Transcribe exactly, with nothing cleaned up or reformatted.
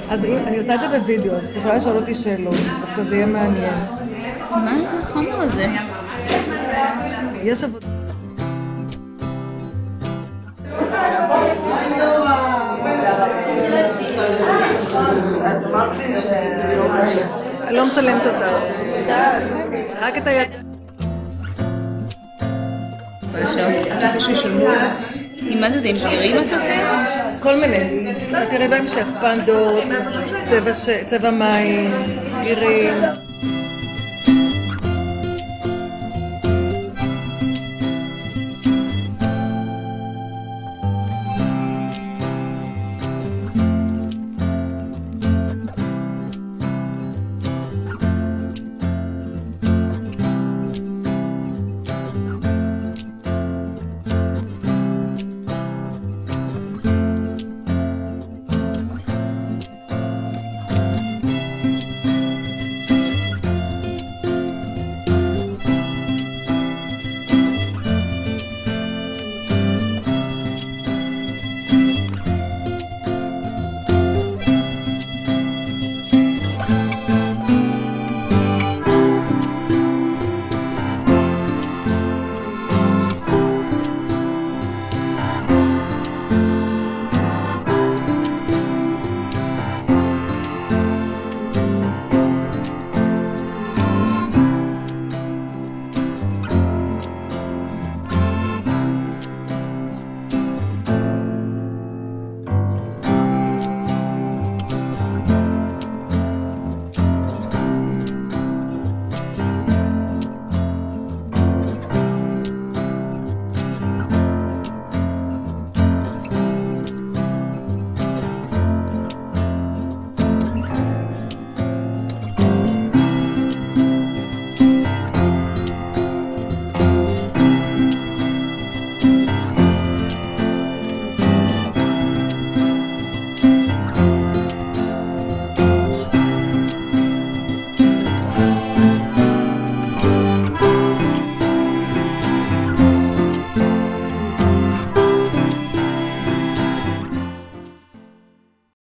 אז אני עושה את זה בווידאו, אז את יכולה לשאול אותי שאלות, דווקא זה יהיה מעניין. מה זה החומר הזה? יש עבודה. אני לא מצלמת אותה. רק את היד. מה זה? זה עם בירים אתה צבע? כל מיני. תראי בהמשך, פנדות, צבע מים, בירים.